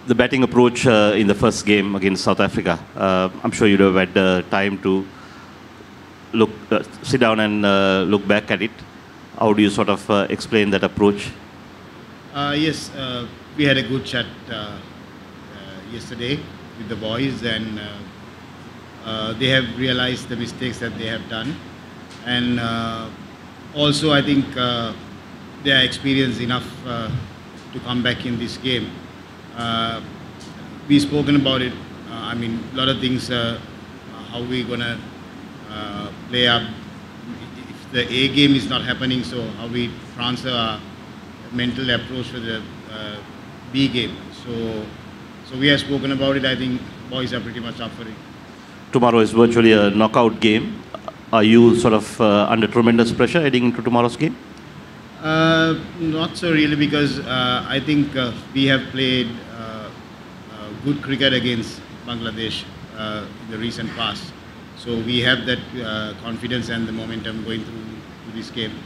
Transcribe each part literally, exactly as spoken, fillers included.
the batting approach uh, in the first game against South Africa. Uh, I'm sure you'd have had uh, time to look, uh, sit down and uh, look back at it. How do you sort of uh, explain that approach? Uh, yes, uh, we had a good chat uh, uh, yesterday with the boys, and uh, uh, they have realized the mistakes that they have done, and uh, also I think uh, they are experienced enough uh, to come back in this game. Uh, we spoken about it. Uh, I mean, a lot of things. Uh, how we gonna uh, play up if the A game is not happening? So how we transfer our mental approach for the uh, B game. So, so we have spoken about it. I think boys are pretty much up for it. Tomorrow is virtually a knockout game. Are you sort of uh, under tremendous pressure heading into tomorrow's game? Uh, not so really, because uh, I think uh, we have played uh, uh, good cricket against Bangladesh uh, in the recent past. So we have that uh, confidence and the momentum going through to this game.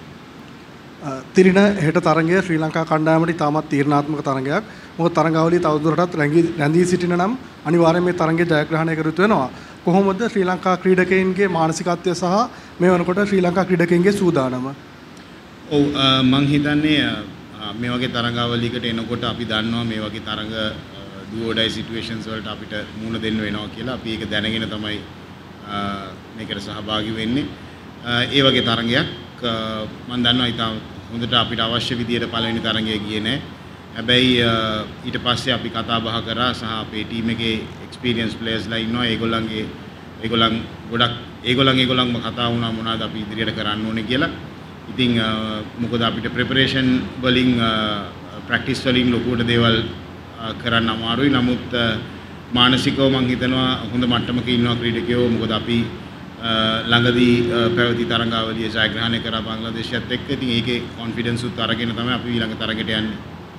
තිරින හෙට තරගය ශ්‍රී ලංකා කණ්ඩායමට ඉතාමත් තීරණාත්මක තරගයක්. මොකද තරගාවලිය තවදුරටත් රැඳී සිටින නම් අනිවාර්යයෙන් මේ තරගය ජයග්‍රහණය කර යුතු වෙනවා. කොහොමද ශ්‍රී ලංකා ක්‍රීඩකයන්ගේ මානසිකත්වය සහ මේ වෙනකොට ශ්‍රී ලංකා ක්‍රීඩකයන්ගේ සූදානම? ඔව් මම හිතන්නේ මේ වගේ තරගාවලියකට එනකොට අපි දන්නවා මේ වගේ තරග do or die situations වලට අපිට මුහුණ දෙන්න වෙනවා කියලා. අපි ඒක දැනගෙන තමයි මේකට සහභාගී වෙන්නේ. ඒ වගේ තරගයක් මම දන්නවා ඉතින් හොඳට අපිට අවශ්‍ය විදියට පළවෙනි තරගය ගියේ නැහැ. හැබැයි ඊට පස්සේ අපි කතා බහ කරා සහ අපේ ටීම් එකේ එක්ස්පීරියන්ස් ප්ලේයර්ස්ලා ඉන්නවා. ඒගොල්ලන්ගේ ඒගොල්ලන් ගොඩක් ඒගොල්ලන් ඒගොල්ලන්ම කතා වුණා මොනවද අපි ඉදිරියට කරන්න ඕනේ කියලා. ඉතින් මොකද අපිට ප්‍රෙපරේෂන් වලින් ප්‍රැක්ටිස් වලින් ලොකුවට දේවල් කරන්න අමාරුයි. නමුත් මානසිකව මම හිතනවා හොඳ මට්ටමක ඉන්නවා ක්‍රීඩකයෝ. මොකද අපි ළඟදී පැවති තරඟාවලිය ජයග්‍රහණය කරා බංග්ලාදේශයත් එක්ක. ඉතින් ඒකේ කොන්ෆිඩන්ස් උත් අරගෙන තමයි අපි ඊළඟ තරගයට යන්නේ.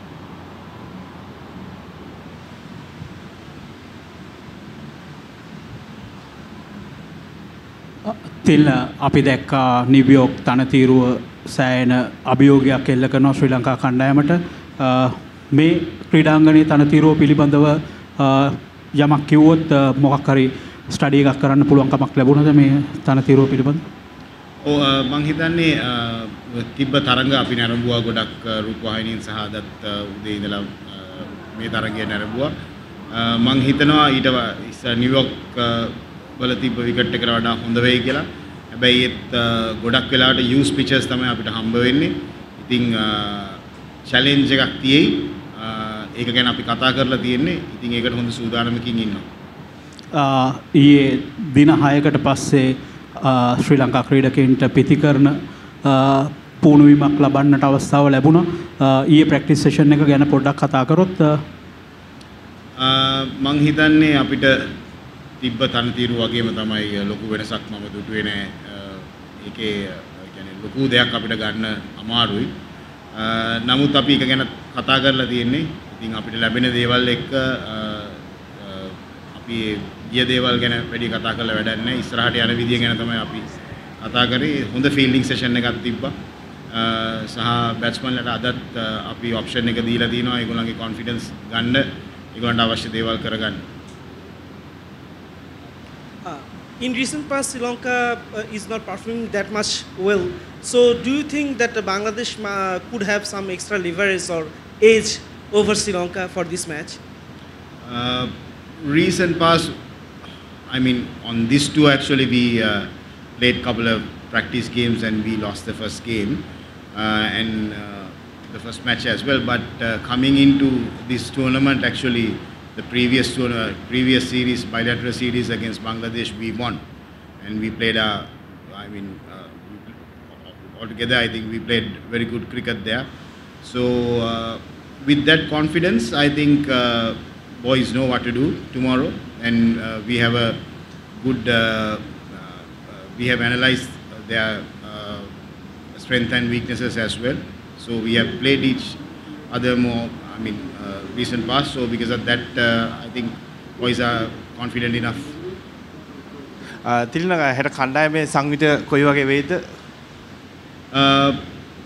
තිල් අපි දැක්කා නිව්යෝක් තනතිරුව සෑයන අභියෝගයක් එල්ල කරනවා ශ්‍රී ලංකා කණ්ඩායමට. මේ ක්‍රීඩාංගණයේ තනතිරුව පිළිබඳව යමක් කිව්වොත් මොකක් හරි ස්ටඩි එකක් කරන්න පුළුවන් කමක් ලැබුණාද මේ තනතිරුව පිළිබඳව? ඔව් මම හිතන්නේ තිබ්බ තරඟ අපි නරඹුවා ගොඩක් රූපවාහිනියෙන් සහ අදත් උදේ ඉඳලා මේ තරඟය නරඹුවා. මම හිතනවා ඊට නිව්යෝක් වල තිබ්බ විකට් එකට වඩා හොඳ වෙයි කියලා. හැබැයි ඒත් ගොඩක් වෙලාවට යූස් පිචර්ස් තමයි අපිට හම්බ වෙන්නේ. ඉතින් චැලෙන්ජ් එකක් තියෙයි. ඒක ගැන අපි කතා කරලා තියෙන්නේ. ඉතින් ඒකට හොඳ සූදානමකින් ඉන්නවා. ඊයේ දින හයකට පස්සේ ශ්‍රී ලංකා ක්‍රීඩකයන්ට පිතිකරන පුහුණුවීමක් ලබන්නට අවස්ථාව ලැබුණා. ඊයේ ප්‍රැක්ටිස් සෙෂන් එක ගැන පොඩ්ඩක් කතා කරොත් මම හිතන්නේ අපිට තිබ්බ තනතිරු වගේම තමයි ලොකු වෙනසක් මම දුටුවේ නෑ. ඒකේ කියන්නේ ලොකු දෙයක් අපිට ගන්න අමාරුයි. නමුත් අපි ඒක ගැන කතා කරලා තියෙන්නේ. ඉතින් අපිට ලැබෙන දේවල් එක්ක අපි ගිය දේවල් ගැන වැඩි කතා කරලා වැඩක් නෑ. ඉස්සරහට යන විදිය ගැන තමයි අපි කතා කරේ. හොඳ ෆීල්ඩින් සෙෂන් එකක් තිබ්බා. සහ බැට්ස්මන්ලට අදත් අපි ඔප්ෂන් එක දීලා තිනවා. ඒගොල්ලන්ගේ කොන්ෆිඩන්ස් ගන්න, ඒගොල්ලන්ට අවශ්‍ය දේවල් කරගන්න. In recent past, Sri Lanka uh, is not performing that much well. So, do you think that uh, Bangladesh uh, could have some extra leverage or edge over Sri Lanka for this match? Uh, recent past, I mean, on this tour actually we uh, played a couple of practice games and we lost the first game uh, and uh, the first match as well. But uh, coming into this tournament, actually. The previous tournament, previous series, bilateral series against Bangladesh, we won, and we played a. I mean, uh, altogether, I think we played very good cricket there. So, uh, with that confidence, I think uh, boys know what to do tomorrow, and uh, we have a good. Uh, uh, we have analysed their uh, strengths and weaknesses as well. So we have played each other more. I mean, uh, recent past. So because of that, uh, I think boys are confident enough. Thilina හෙට කණ්ඩායමේ සංවිත කොයි වගේ වෙයිද?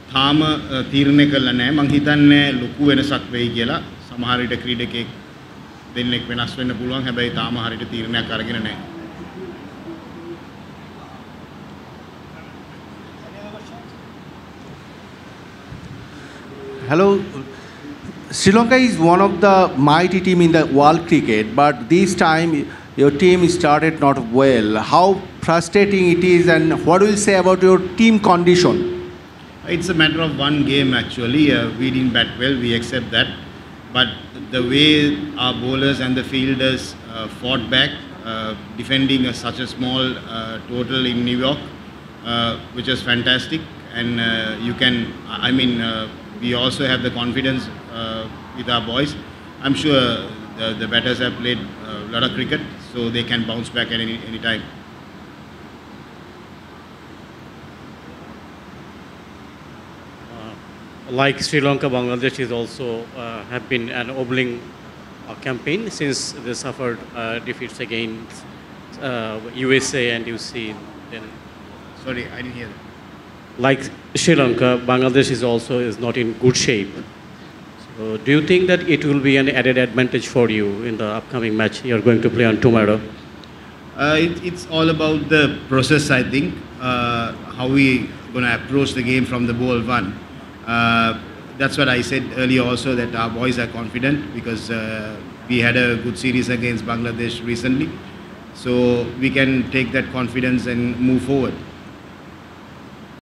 තාම තීරණය කළා නැහැ. මම හිතන්නේ ලොකු වෙනසක් වෙයි කියලා. සමහර විට ක්‍රීඩකෙක් දෙන්නෙක් වෙනස් වෙන්න පුළුවන්. හැබැයි තාම හරියට තීරණයක් අරගෙන නැහැ. Hello. Sri Lanka is one of the mighty team in the world cricket, but this time your team started not well. How frustrating it is, and what will you say about your team condition? It's a matter of one game actually. Uh, we didn't bat well, we accept that. But the way our bowlers and the fielders uh, fought back, uh, defending a, such a small uh, total in New York, uh, which was fantastic. And uh, you can, I mean, uh, we also have the confidence uh, with our boys. I'm sure the, the batters have played a lot of cricket, so they can bounce back at any, any time. Like Sri Lanka, Bangladesh is also uh, have been an obbling uh, campaign since they suffered uh, defeats against uh, U S A and you see then. Sorry, I didn't hear that. Like Sri Lanka, Bangladesh is also is not in good shape. So do you think that it will be an added advantage for you in the upcoming match you are going to play on tomorrow? Uh, it, it's all about the process, I think, uh, how we going to approach the game from the ball one. Uh, that's what I said earlier also, that our boys are confident because uh, we had a good series against Bangladesh recently. So we can take that confidence and move forward.